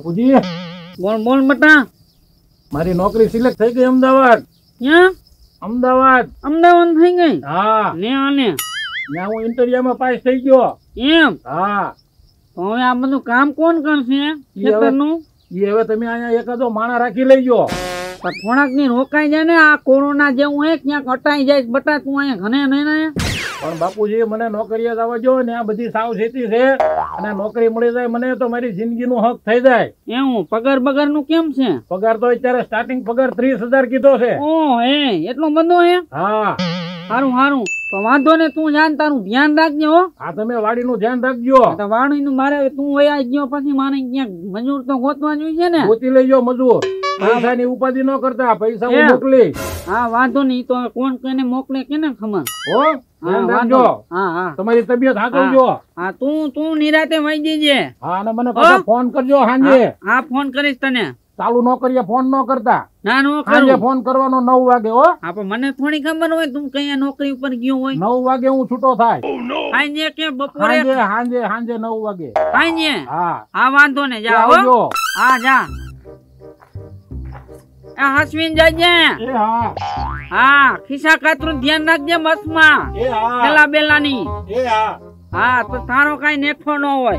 બાપુજી બોલ બોલ બટા. મારી નોકરી સિલેક્ટ થઈ ગઈ અમદાવાદ. ક્યાં? અમદાવાદ. અમદાવાદ થઈ ગઈ? હા. ને આને ત્યાં હું ઇન્ટરવ્યુમાં પાસ થઈ ગયો. એમ? હા. તો હવે આ બધું કામ કોણ કરશે ખેતરનું? એ હવે તમે અહીંયા એકાદો માણા રાખી લેજો. પણ થોડાક ની રોકાઈ જાય ને, આ કોરોના જેવું હે ક્યાંક અટાઈ જાય બટા. તું અહીંયા ઘરે નહીં ને? પણ બાપુજી મને નોકરીએ જવા જો ને, આ બધી સાવચેતી છે અને નોકરી મળી જાય મને તો મારી જિંદગીનો હક થઈ જાય. એવું? પગાર બગાર નું કેમ છે? પગાર તો અત્યારે સ્ટાર્ટિંગ પગાર 30,000 કીધો છે. ઓ હે, એટલો બધો હે? હા. સારું સારું, તો વાંધો ને. તું જાણ તારું ધ્યાન રાખજે હો. હા, તમે વાડીનું ધ્યાન રાખજો. વાડી નું મારે, તું વયા ગયો પછી મારે ક્યાંક મજૂર તો ગોતવા જોઈએ ને. ગોતી લેજો મજૂર. પૈસાની ઉપાધિ ન કરતા, પૈસા હું મોકલી. હા વાંધો નહીં. તો કોણ કોને મોકલે કેને ખબર? હો, ધ્યાન રાખજો. હા હા, તમારી તબિયત હાચવજો. હા, તું નિરાતે વઈ જજે. હા, અને મને પાછો ફોન કરજો સાંજે. હા, ફોન કરીશ તને. ચાલુ ન કરીએ, ફોન ન કરતા. ના નો કરું. સાંજે ફોન કરવાનો 9 વાગે. હો. હા, પણ મને થોડી ખબર હોય તું કયા નોકરી ઉપર ગયો હોય. 9 વાગે હું છૂટો થાય. સાંજે કે બપોરે? સાંજે 9 વાગે. સાંજે? હા. હા વાંધો ને, જા હો. હા જા. હસવીન જાજે. હા. હા, ખિસ્સા કાતરું ધ્યાન રાખજે બસમાં. પેલા બેલાની. હા, તો તારો કઈ નેઠો ન હોય.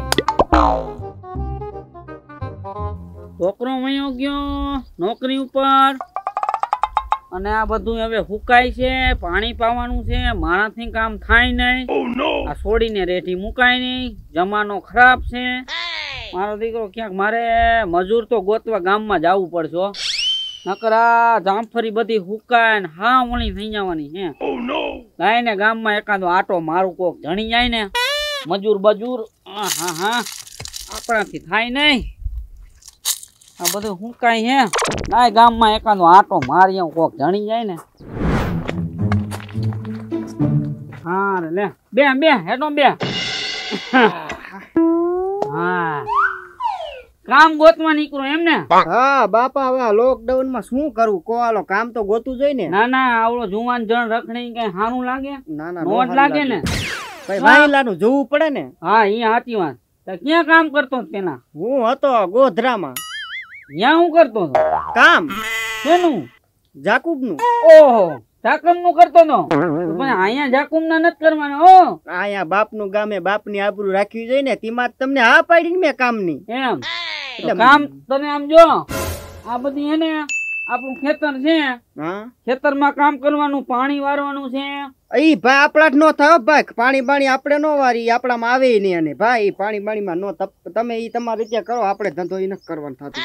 છોકરો વયો ગયો નોકરી ઉપર, અને આ બધું હવે હુકાય છે. પાણી પાવાનું છે, મારાથી કામ થાય નહીં. આ છોડીને રેઠી મુકાય નહીં. જમાનો ખરાબ છે. મારો દીકરો ક્યાંક મારે મજૂર તો ગોતવા ગામમાં જવું પડશે. નકર આ જામફળી બધી હુકાય ને હા ઓળી થઈ જવાની હે. ગાય ને ગામમાં એકાદો આટો મારું કોક જણી જાય ને, મજૂર બજૂર. હા હા, આપણાથી થાય નહીં. આ બધું હુકાય હે. ગાય ગામમાં એકાદો આટો મારી કોક જણી જાય ને. હા લે, બે હેડો બે. હા, કામ ગોતવા નીકળો એમ ને? હા બાપા, હવે લોકડાઉન માં શું કરવું કો? હાલો, કામ તો ગોતું જોઈ ને. ના ના, આવડો જુવાન જણ રખડી કઈ સારું લાગે? ના ના, નોટ લાગે ને. ભાઈ વાઈલાનું જોવું પડે ને. હા, ઈ સાચી વાત. ક્યાં કામ કરતો પેલા? હું હતો ગોધરામાં. ત્યાં હું કરતો હતો કામ. શેનું? જાકુબ નું. ઓહો, જાકુબ નું કરતો હતો. પણ અહીંયા જાકુબ ના નથી કરવાના. ઓ અહીંયા બાપ નું ગામે બાપ ની આબરૂ રાખવી જોઈએ ને. તેમાં તમને હા પાડી મેં કામ ની. એમ કામ તને આમ જો, આ બધી એને આપણું ખેતર છે. ખેતર માં કામ કરવાનું, પાણી વારવાનું છે. ઈ ભાઈ આપડા જ નો થાય ભાઈ. પાણી આપડે નો વારી, આપડામાં આવે નહીં. અને ભાઈ પાણી બાણીમાં નો તમે ઈ તમારી રીતે કરો. આપડે ધંધો ઈ નથી કરવાનું થતું.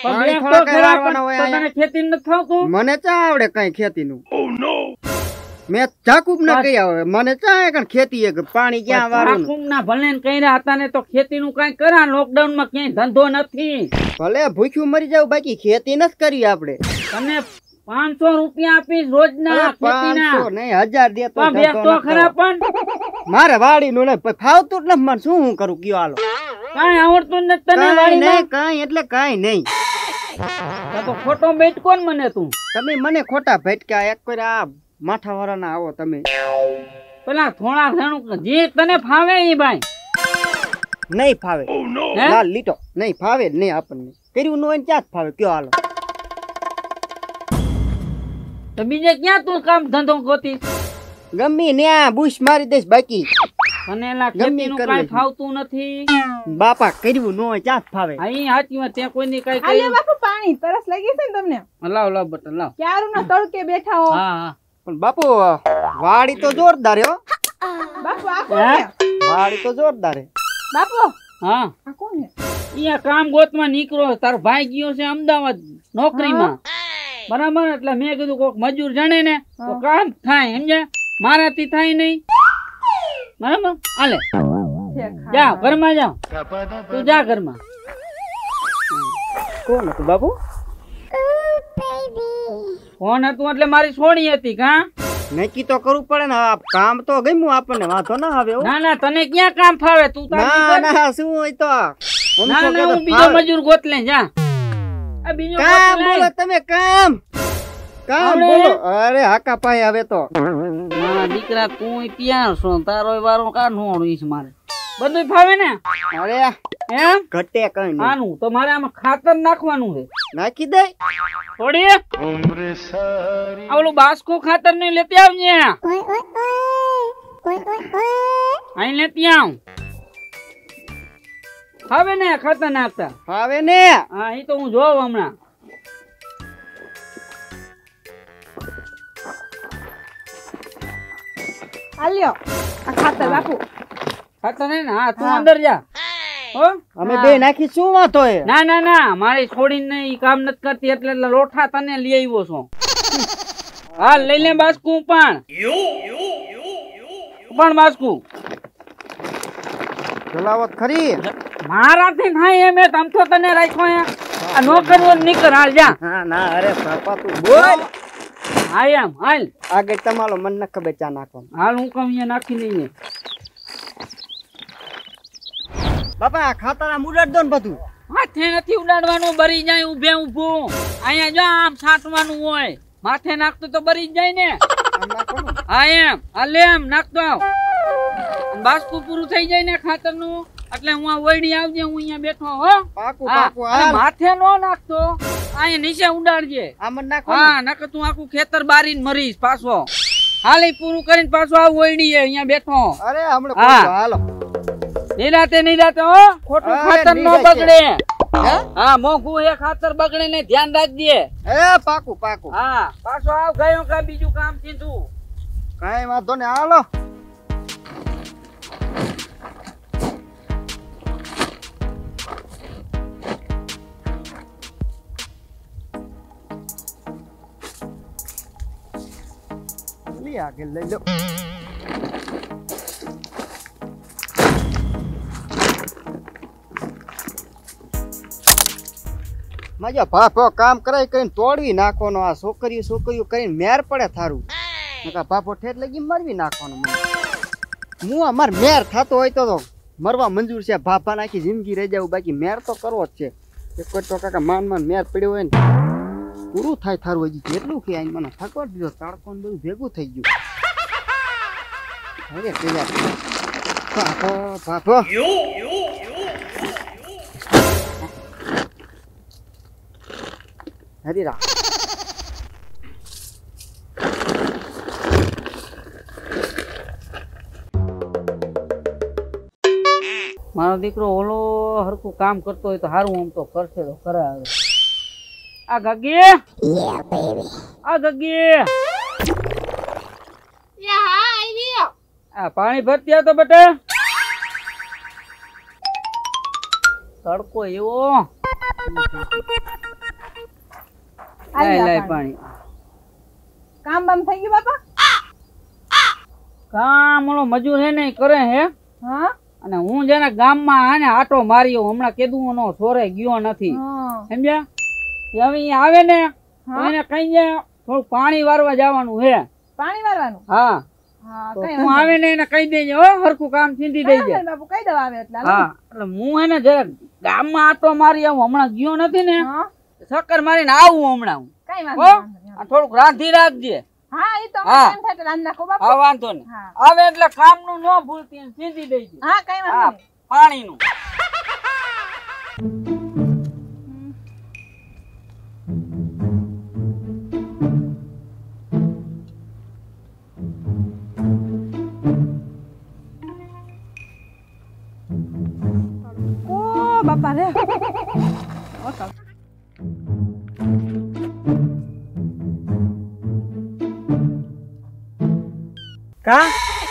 ખેતી નથી થતું. મને ચા આવડે કઈ ખેતી નું? મેં જાકુબ ના કહી આવે. મને ચા કઈ ખેતી પાણી ક્યાં વાળું ના ભલે કર્યા હતા ને, તો ખેતી નું કઈ કરા. લોકડાઉન માં ક્યાંય ધંધો નથી. ભલે ભૂખ્યું મરી જાવ, બાકી ખેતી નથી કરી આપડે. તમે 500 રૂપિયા આપીશ રોજ ના. 500 નહીં, 1000 દે તો બેસતો ખરા. પણ મારે વાડી નું નહીં ફાવતું જ નથી. શું હું કરું કયો? હાલો, કઈ આવડતું નથી તને? નહીં કઈ એટલે કઈ નહીં. તો ખોટો બેટ કોણ મને? તું તમે મને ખોટા ભટક્યા. એક કોઈ આ માથા વાળા ના આવો તમે. પેલા થોડા ઘણું જે તને ફાવે ઈ ભાઈ. નહીં ફાવે. લાલ લીટો નહીં ફાવે નહીં. આપણને કર્યું નો ક્યાં જ ફાવે કયો? હાલો, તો બીજે ક્યાં તું કામ ધંધો ગોતી? ગમે ન્યા બુશ મારી દઈશ. બાકી અને એલા ખેતીનું કાઈ ફાવતું નથી બાપા. કર્યું નો ક્યાં જ ફાવે. અહીં સાચી વાત. ત્યાં કોઈની કઈ આલે બાપુ પાણી તરસ લાગી છે ને તમને? લાવ બટન લાવ. ક્યારું ના તડકે બેઠા હો. હા હા, પણ બાપુ વાડી તો જોરદાર હો. બાપુ આ કોણ છે? વાડી તો જોરદાર હે બાપુ. હા, આ કોણ છે? ઈ કામ ગોતવા નીકળો. તારો ભાઈ ગયો છે અમદાવાદ નોકરીમાં, બરાબર? એટલે મેં કીધું કોક મજૂર જણે ને તો કામ થાય. સમજે? મારાથી થાય નહીં. બરાબર? હાલે જા ઘરમાં, જાઓ તું જા ઘરમાં. કોણ હતું બાપુ? ફોન હતું એટલે મારી છોડી હતી. કા નક્કી તો કરવું પડે ને. કામ તો ગમ્યું આપણને, વાંધો ના આવે. ના ના, તને ક્યાં કામ ફાવે? તું ના શું હોય તો હું બીજો મજૂર ગોત લે. જા બીજો કામ બોલો તમે. કામ બોલો. અરે હાકા પાય હવે તો. દીકરા તું ત્યાં છો, તારો વારો કા નો મારે બધું ફાવે ને? અરે એમ ઘટે કઈ નહીં. આનું તો મારે આમાં ખાતર નાખવાનું છે નાખી દે. થોડી ઓલું બાસ્કો ખાતર ને લેતી આવજે અહીં લેતી આવ હવે ને ખાતર નાખતા હવે ને હા એ તો હું જોઉં હમણાં આલ્યો આ ખાતર બાપુ. ખાતર ને હા તું અંદર જા હો અમે બે નાખી શું વાતો હે? ના ના ના મારી છોડીને ઈ કામ નથી કરતી એટલે લોઠા તને લઈ આવ્યો છું હા લઈ લે બાસ્કુ પણ બાસ્કુ જલાવત ખરી. મારાથી થાય એમ એ તમ તો તને રાખ્યો અહીંયા આ નો કરવો નીકળ હાલ જા હા ના અરે બાપા તું બોલ. હા એમ હાલ આગળ તમારો મન ન ખબર ચા નાખવાનું. હાલ હું કમ અહીંયા નાખી લઈને બાપા આ ખાતર ઉડાડ દો ને બધું. માથે નથી ઉડાડવાનું બરી જાય ઊભે ઊભું અહીંયા જો આમ છાંટવાનું હોય માથે નાખતો તો બરી જ જાય ને આમ નાખો ને. હા એમ હાલે એમ નાખતો આવ બાસ્કુ પૂરું થઈ જાય ને ખાતરનું એટલે હું આ વળી આવજે હું અહીંયા બેઠો હો પાકું હા, પાકું અને હાલ. માથે નો નાખતો અહીંયા નીચે ઉડાડજે આમ જ નાખો ને. હા નકર તું આખું ખેતર બારીને મરીશ પાછો હાલ ઈ પૂરું કરીને પાછો આ વળી અહીંયા બેઠો અરે હમણાં હા. પૂછો, હાલો. નિરાતે હો ખોટું અરે, ખાતર નો નિરાતે. બગડે હે? હા મોંઘું એ ખાતર બગડે ને ધ્યાન રાખજે એ પાકું પાકું. હા પાછો આવ ગયો કા બીજું કામ થીધું કાંઈ વાંધો ને હાલો. લી આગળ લઈ લો. મજા ભાભો કામ કરાય કરીને તોડવી નાખવાનો. આ છોકરીઓ કરીને મેર પડે થારું. નકા ભાભો ઠેઠ લગી મરવી નાખવાનો. હું અમાર મેર થતો હોય તો મરવા મંજૂર છે. ભાભા નાખી જિંદગી રહી જાવ બાકી મેર તો કરવો જ છે. એક તો કાકા માન મેર પડ્યો હોય ને પૂરું થાય થારું. હજી જેટલું કે આઈ મને થકવા દીધો તડકો ને બધું ભેગું થઈ ગયું. હવે તૈયાર ભાભો હરીરા મારો દીકરો ઓલો હરખું કામ કરતો હોય તો સારું આમ તો કરશે તો કરાવે આ ગગી આ ગગી આ પાણી ભરતી આવતો બેટા તડકો એવો લાય લાય પાણી કામ બામ થઈ ગયું બાપા? કામ ઓલો મજૂર હે ને ઈ કરે હે હા અને હું જેને ગામમાં આને આટો માર્યો હમણાં કીધું નો સોરે ગયો નથી હા. સમજ્યા હવે અહીંયા આવે ને તો હા. એને કઈ થોડું પાણી વારવા જવાનું હે પાણી વારવાનું? હા હા તો કઈ તું વાંધો આવે ને એને કહી દેજે હો હરખું કામ સીધી નહીં. દેજે બાપુ કઈ દવા આવે એટલે હાલો. હા એટલે હું એને જરા ગામમાં આટો મારી આવું હમણાં ગયો નથી ને હા ચક્કર મારીને આવું હમણાં હું કઈ હો વાંધો નહીં. આ થોડુંક રાંધી રાખજે હા ઈ તો હા. ટાઈમ થાય તો રાંધી નાખો બાપુ. હા વાંધો નહીં હા આવે એટલે કામનું ન ભૂલતી ને સીધી દેજે હા કઈ વાંધો હા નહીં. પાણીનું ઓ બાપા રે કા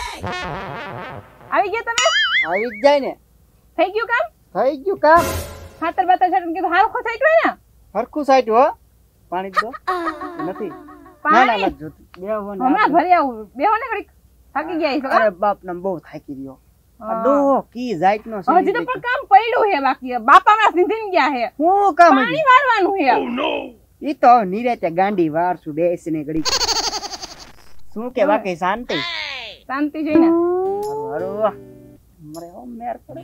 આવી ગયા તમે? આવી જ જાય ને. થઈ ગયું કામ? થઈ ગયું કામ. ખાતર બાતર છાંટીને કીધું હારખો છાંટ્યો ને? હરખું સાઈડ હો. પાણી જ દો. નથી ના ના પાણી નથી જોતું. બેહો ને હમણાં આપણે. ભરી આવું. બેહો ને ઘડીક. થાકી ગયા છો અરે બાપ ને બહુ થાકી રહ્યો. આ ડો કી જાઈટ નો હજી તો પણ કામ પડ્યું હે બાકી. બાપા હમણાં સીધીને ગયા હે. હું કામ પાણી વારવાનું હે. ઈ તો નિરાતે ગાંડી વારશું બેસીને ઘડી. શું કે બાકી શાંતિ? શાંતિ જોઈને. હારું મરે હો મેર પડે.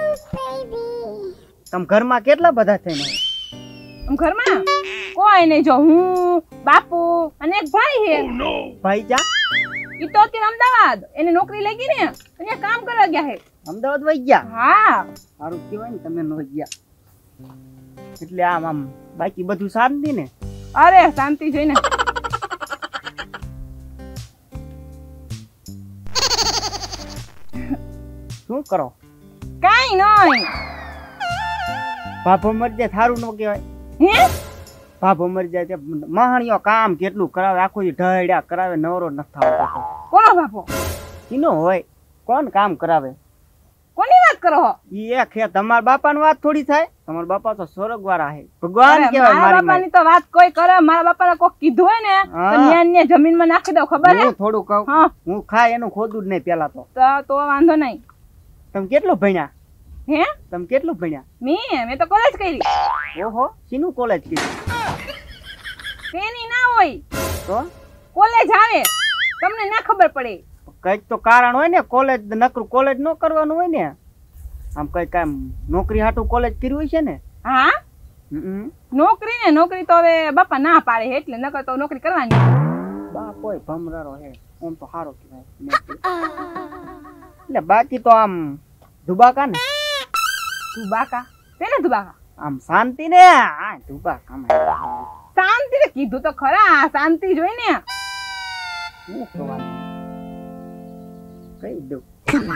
તમ ઘરમાં કેટલા બધા થઈને? આમ ઘરમાં કોઈ નહીં. જો હું બાપુ અને એક ભાઈ હે. ભાઈ જા. ઈ તો અત્યારે અમદાવાદ એને નોકરી લાગી ને અહીંયા કામ કરવા અમદાવાદ ગયા હે. અમદાવાદ વહી ગયા? હા સારું કહેવાય ને તમે ન વહી ગયા. એટલે આમ બાકી બધું શાંતિ ને? અરે શાંતિ જોઈને. શું કરો? કાઈ નહીં. ભાભો મરી જાય સારું ન કહેવાય? હે ભાભો મરી જાય તે મહાણીઓ કામ કેટલું કરાવે, આખું દી ઢળ્યા કરાવે, નવરો ન થતો. કોનો બાપો? કીનો હોય? કોણ કામ કરાવે? કોની વાત કરો છો? ઈ એક હે. તમારા બાપાની વાત થોડી થાય? તમારા બાપા તો સ્વર્ગવાળા હે, ભગવાન અરે, કહેવાય. મારા મારી બાપાની તો વાત કોઈ કરે. મારા બાપાને કોક કીધું હોય ને તો હા. ન્યા જમીનમાં નાખી દઉં, ખબર હે? હું થોડું કહું, હા હું ખાય એનું ખોદું જ નહીં પેલા તો. તો વાંધો નહીં. તમે કેટલું ભણ્યા? હે તમે કેટલું ભણ્યા? મેં તો કોલેજ કરી. ઓહો, શીનું કોલેજ કીધું? તેની ના હોય, તો કોલેજ આવે તમને ના ખબર પડે. કઈક તો કારણ હોય ને. કોલેજ નકરું કોલેજ ન કરવાનું હોય ને. આમ કઈ કામ નોકરી હાટું કોલેજ કર્યું હોય છે ને? હા હમ. નોકરી તો હવે બાપા ના પાડે છે, એટલે નકર તો નોકરી કરવાની. બાપ હોય ભમરારો હે, આમ તો સારો કહેવાય. એટલે બાકી તો આમ ધુબાકા ને? ધુબાકા તેને ધુબાકા આમ શાંતિ ને? આ ધુબાકા શાંતિ ને કીધું તો ખરા, શાંતિ જોઈ ને. શું કહેવાનું કહી દઉં.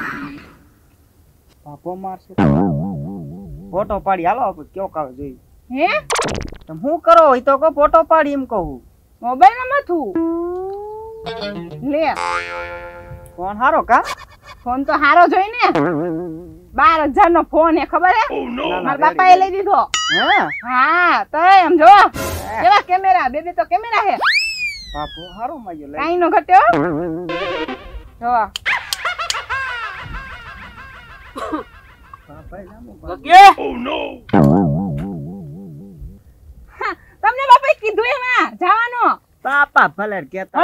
બાપો મારશે. ફોટો પાડી હાલો આપણે કેવો કાવે જોઈ. હે તમે શું કરો હોય તો કહો, ફોટો પાડી એમ કહું. મોબાઈલ માં માથું લે. ફોન હારો કા? ફોન તો હારો જોઈ ને. 12,000 નો ફોન હે, ખબર હે? મારા બાપા એ લઈ દીધો. હે હા તો એમ જો કેવા કેમેરા, બે તો કેમેરા હે. બાપો હારો માજો લઈ. કાઈ નો ઘટ્યો જો. તમને બાપાએ કીધું એમાં જવાનું. બાપા ભલે કેતા.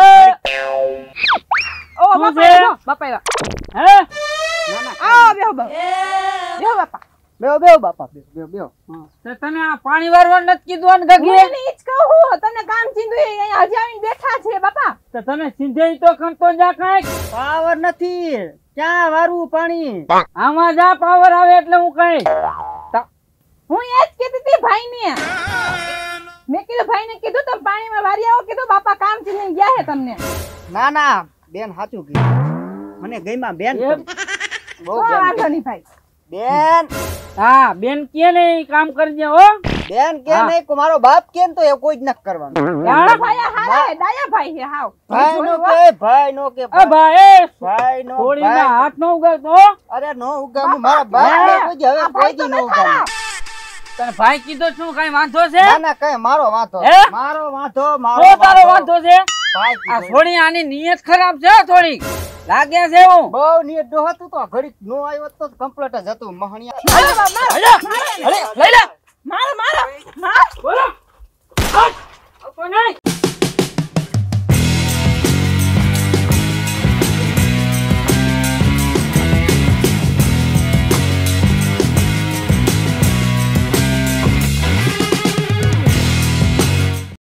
ઓ બાપા જો, બાપા આવ્યા. ના ના આવો બેહો બાપા. બેહો બાપા. બેહો બેહો બાપા બેહો બેહો. તો તને આ પાણી વારવા નથી કીધું ને ગગી? હું ઈ જ કહું, તમને કામ ચીંધું અહીંયા હજી આવીને બેઠા છે બાપા. તો તમે સીધે તો ખણતો જા કાંઈક. પાવર નથી, ક્યાં વારવું પાણી? આમાં જા પાવર આવે એટલે હું કઈ. હું એ જ કીધી હતી ભાઈને. મેં કીધું ભાઈને કીધું તમે પાણીમાં વારી આવો, કીધું બાપા કામ ચીંધીને ગયા હે તમને. ના ના બેન સાચું કીધું. મને ગઈમાં બેન એમ? બહુ તો બેન વાંધો નહીં ભાઈ. બેન હા બેન કે ને ઈ કામ કરજે હો. બેન કે હા. નહીં કો મારો બાપ કેમ તો એ કોઈ જ નથી કરવાનું. ડાયા ભાઈ હારે, ડાયા ભાઈ હે હાવ. ભાઈ નો જોયું હો? કે ભાઈ નો કે એ ભાઈ ભાઈ નો થોડીના ભાઈ. હાથ નો ઉગાડતો. અરે નો ઉગામું મારા બાપ ને કોઈ દી હવે આ કોઈ ભાઈ દી તો નો બેઠા ઉગામું. તને ભાઈ કીધો શું કઈ વાંધો છે? ના ના કઈ મારો વાંધો હે? મારો વાંધો શું તારો વાંધો છે? ભાઈ આ કીધું. થોડી આની નિયત ખરાબ છે હો થોડી. લાગે છે હું. બહુ નિયત ડોહતું તો ઘડીક નો આવ્યો તો કમ્પ્લીટ જ હતું મહણિયા. મારો બાપ, મારો. હાલો.